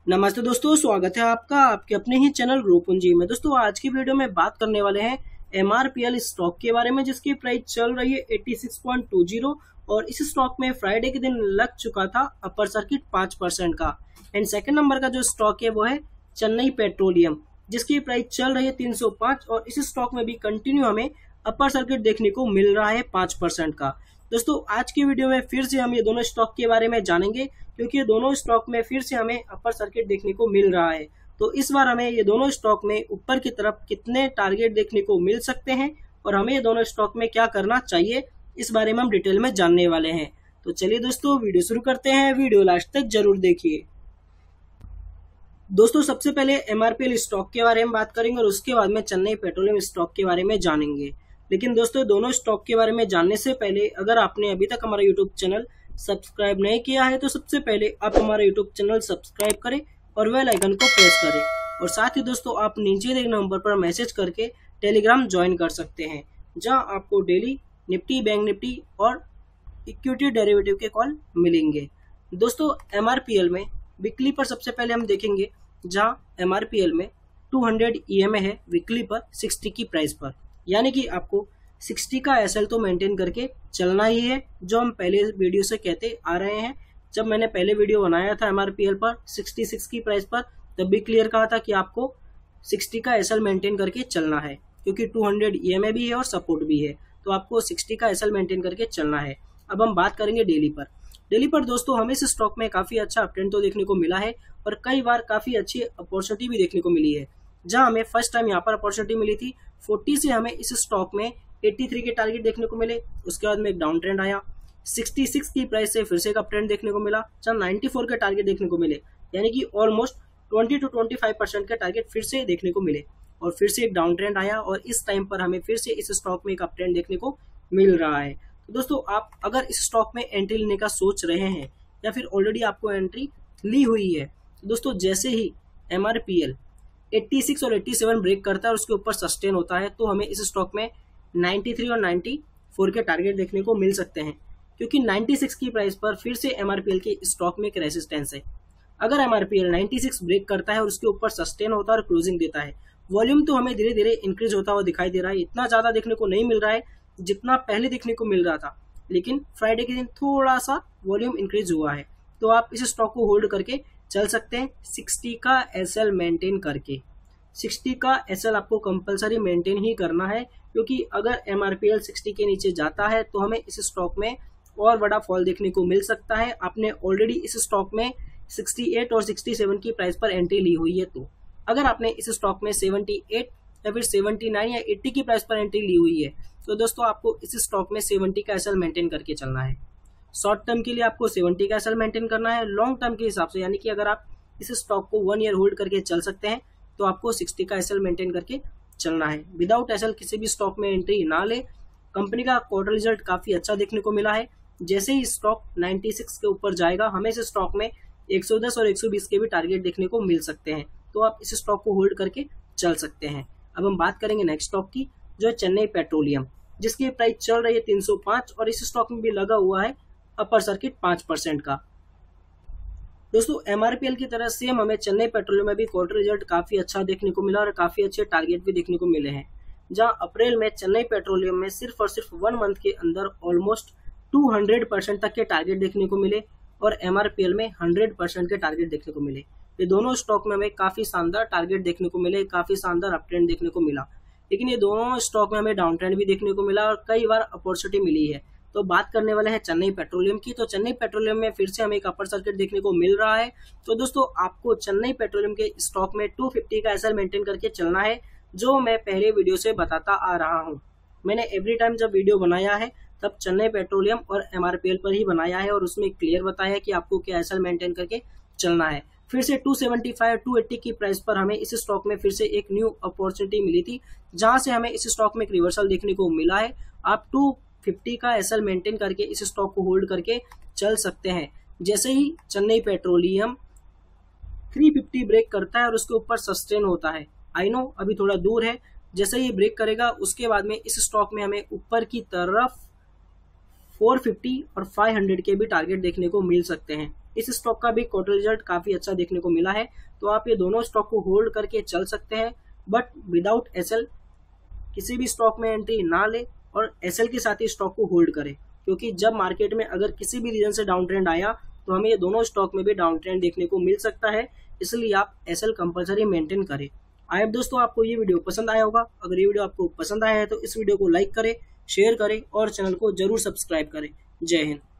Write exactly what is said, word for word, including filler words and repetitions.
नमस्ते दोस्तों, स्वागत है आपका आपके अपने ही चैनल ग्रो पूंजी में। दोस्तों आज की वीडियो में बात करने वाले हैं एमआरपीएल स्टॉक के बारे में, जिसकी प्राइस चल रही है छियासी पॉइंट दो शून्य और इस स्टॉक में फ्राइडे के दिन लग चुका था अपर सर्किट पाँच परसेंट का। एंड सेकंड नंबर का जो स्टॉक है वो है चेन्नई पेट्रोलियम, जिसकी प्राइस चल रही है तीन सौ पाँच और इस स्टॉक में भी कंटिन्यू हमें अपर सर्किट देखने को मिल रहा है पाँच परसेंट का। दोस्तों आज की वीडियो में फिर से हम ये दोनों स्टॉक के बारे में जानेंगे, क्योंकि ये दोनों स्टॉक में फिर से हमें अपर सर्किट देखने को मिल रहा है। तो इस बार हमें ये दोनों स्टॉक में ऊपर की तरफ कितने टारगेट देखने को मिल सकते हैं और हमें ये दोनों स्टॉक में क्या करना चाहिए, इस बारे में हम डिटेल में जानने वाले हैं। तो चलिए दोस्तों वीडियो शुरू करते हैं, वीडियो लास्ट तक जरूर देखिए। दोस्तों सबसे पहले एमआरपीएल स्टॉक के बारे में बात करेंगे और उसके बाद में चेन्नई पेट्रोलियम स्टॉक के बारे में जानेंगे। लेकिन दोस्तों दोनों स्टॉक के बारे में जानने से पहले अगर आपने अभी तक हमारा यूट्यूब चैनल सब्सक्राइब नहीं किया है तो सबसे पहले आप हमारा यूट्यूब चैनल सब्सक्राइब करें और बेल आइकन को प्रेस करें। और साथ ही दोस्तों आप नीचे दिए नंबर पर मैसेज करके टेलीग्राम ज्वाइन कर सकते हैं, जहां आपको डेली निफ्टी, बैंक निफ्टी और इक्विटी डेरिवेटिव के कॉल मिलेंगे। दोस्तों एमआरपीएल में वीकली पर सबसे पहले हम देखेंगे, जहां एमआरपीएल में दो सौ ईएमए है वीकली पर साठ की प्राइस पर, यानी कि आपको साठ का एसएल तो मेंटेन करके चलना ही है, जो हम पहले वीडियो से कहते आ रहे हैं। जब मैंने पहले वीडियो बनाया था एमआरपीएल पर छियासठ की प्राइस पर, तब भी क्लियर कहा था कि आपको साठ का एसएल मेंटेन करके चलना है, क्योंकि दो सौ ईएमए भी है और सपोर्ट भी है, तो आपको साठ का एसएल मेंटेन करके चलना है। अब हम बात करेंगे डेली पर। डेली पर दोस्तों हमें इस स्टॉक में काफी अच्छा अपट्रेंड तो देखने को मिला है और कई बार काफी अच्छी अपॉर्चुनिटी भी देखने को मिली है। जहां हमें फर्स्ट टाइम यहाँ पर अपॉर्चुनिटी मिली थी चालीस से हमें इस स्टॉक में तिरासी के टारगेट देखने को मिले। उसके बाद में एक डाउन ट्रेंड आया, छियासठ की प्राइस से फिर से एक अप ट्रेंड देखने को मिला, जहां चौरानवे के टारगेट देखने को मिले, यानी कि ऑलमोस्ट बीस टू पच्चीस परसेंट के टारगेट फिर से देखने को मिले। और फिर से एक डाउन ट्रेंड आया और इस टाइम पर हमें फिर से इस स्टॉक में एक अप ट्रेंड देखने को मिल रहा है। तो दोस्तों आप अगर इस स्टॉक में एंट्री लेने का सोच रहे हैं या फिर ऑलरेडी आपको एंट्री ली हुई है, तो दोस्तों जैसे ही एमआरपीएल छियासी और सत्तासी ब्रेक करता है और उसके ऊपर सस्टेन होता है, तो हमें इस स्टॉक में तिरानवे और चौरानवे के टारगेट देखने को मिल सकते हैं, क्योंकि छियानवे की प्राइस पर फिर से एमआरपीएल के स्टॉक में एक रेजिस्टेंस है। अगर एमआरपीएल छियानवे ब्रेक करता है और उसके ऊपर सस्टेन होता है और क्लोजिंग देता है, वॉल्यूम तो हमें धीरे धीरे इंक्रीज होता हुआ दिखाई दे रहा है। इतना ज्यादा देखने को नहीं मिल रहा है जितना पहले देखने को मिल रहा था, लेकिन फ्राइडे के दिन थोड़ा सा वॉल्यूम इंक्रीज हुआ है, तो आप इस स्टॉक को होल्ड करके चल सकते हैं साठ का एसएल मेंटेन करके। साठ का एसएल आपको कंपलसरी मेंटेन ही करना है, क्योंकि अगर एमआरपीएल साठ के नीचे जाता है तो हमें इस स्टॉक में और बड़ा फॉल देखने को मिल सकता है। आपने ऑलरेडी इस स्टॉक में अड़सठ और सड़सठ की प्राइस पर एंट्री ली हुई है, तो अगर आपने इस स्टॉक में अठहत्तर या फिर उन्यासी या अस्सी की प्राइस पर एंट्री ली हुई है, तो दोस्तों आपको इस स्टॉक में सत्तर का एसएल मेंटेन करके चलना है। शॉर्ट टर्म के लिए आपको सत्तर का एसएल मेंटेन करना है। लॉन्ग टर्म के हिसाब से, यानी कि अगर आप इस स्टॉक को वन ईयर होल्ड करके चल सकते हैं, तो आपको साठ का एसएल मेंटेन करके चलना है। विदाउट एसएल किसी भी स्टॉक में एंट्री ना ले। कंपनी का क्वार्टर रिजल्ट काफी अच्छा देखने को मिला है। जैसे ही स्टॉक छियानवे के ऊपर जाएगा, हमें इस स्टॉक में एक सौ दस और एक सौ बीस के भी टारगेट देखने को मिल सकते हैं, तो आप इस स्टॉक को होल्ड करके चल सकते हैं। अब हम बात करेंगे नेक्स्ट स्टॉक की, जो है चेन्नई पेट्रोलियम, जिसकी प्राइस चल रही है तीन सौ पाँच और इस स्टॉक में भी लगा हुआ है अपर सर्किट पाँच परसेंट का। दोस्तों एमआरपीएल की तरह सेम हमें चेन्नई पेट्रोलियम में भी क्वार्टर रिजल्ट काफी अच्छा देखने को मिला और काफी अच्छे टारगेट भी देखने को मिले हैं। जहां अप्रैल में चेन्नई पेट्रोलियम में सिर्फ और सिर्फ वन मंथ के अंदर ऑलमोस्ट दो सौ परसेंट तक के टारगेट देखने को मिले और एमआरपीएल में सौ परसेंट के टारगेट देखने को मिले। ये दोनों स्टॉक में हमें काफी शानदार टारगेट देखने को मिले, काफी शानदार अप ट्रेंड देखने को मिला। लेकिन ये दोनों स्टॉक में हमें डाउन ट्रेंड भी देखने को मिला और कई बार अपॉर्चुनिटी मिली है। तो बात करने वाले हैं चेन्नई पेट्रोलियम की। तो चेन्नई पेट्रोलियम में फिर से हमें एक अपर सर्किट देखने को मिल रहा है। तो दोस्तों आपको चेन्नई पेट्रोलियम के स्टॉक में दो सौ पचास का एसएल मेंटेन करके चलना है, जो मैं पहले वीडियो से बताता आ रहा हूं। मैंने एवरी टाइम जब वीडियो बनाया है तब चेन्नई पेट्रोलियम और एमआरपीएल पर ही बनाया है और उसमें क्लियर बताया है कि आपको क्या एसएल मेंटेन करके चलना है। फिर से दो सौ पचहत्तर, दो सौ अस्सी की प्राइस पर हमें इस स्टॉक में फिर से एक न्यू अपॉर्चुनिटी मिली थी, जहां से हमें इस स्टॉक में एक रिवर्सल देखने को मिला है। आप दो सौ पचास का एसएल मेंटेन करके इस स्टॉक को होल्ड करके चल सकते हैं। जैसे ही चेन्नई पेट्रोलियम तीन सौ पचास ब्रेक करता है और उसके ऊपर सस्टेन होता है, आई नो अभी थोड़ा दूर है, जैसे ही ब्रेक करेगा उसके बाद में इस स्टॉक में हमें ऊपर की तरफ चार सौ पचास और पाँच सौ के भी टारगेट देखने को मिल सकते हैं। इस स्टॉक का भी क्वार्टर रिजल्ट काफी अच्छा देखने को मिला है, तो आप ये दोनों स्टॉक को होल्ड करके चल सकते हैं, बट विदाउट एसएल किसी भी स्टॉक में एंट्री ना ले और एसएल के साथ ही स्टॉक को होल्ड करें, क्योंकि जब मार्केट में अगर किसी भी रीजन से डाउन ट्रेंड आया तो हमें ये दोनों स्टॉक में भी डाउन ट्रेंड देखने को मिल सकता है, इसलिए आप एसएल कंपलसरी मेंटेन करें। आई होप दोस्तों आपको ये वीडियो पसंद आया होगा। अगर ये वीडियो आपको पसंद आया है तो इस वीडियो को लाइक करें, शेयर करें और चैनल को जरूर सब्सक्राइब करें। जय हिंद।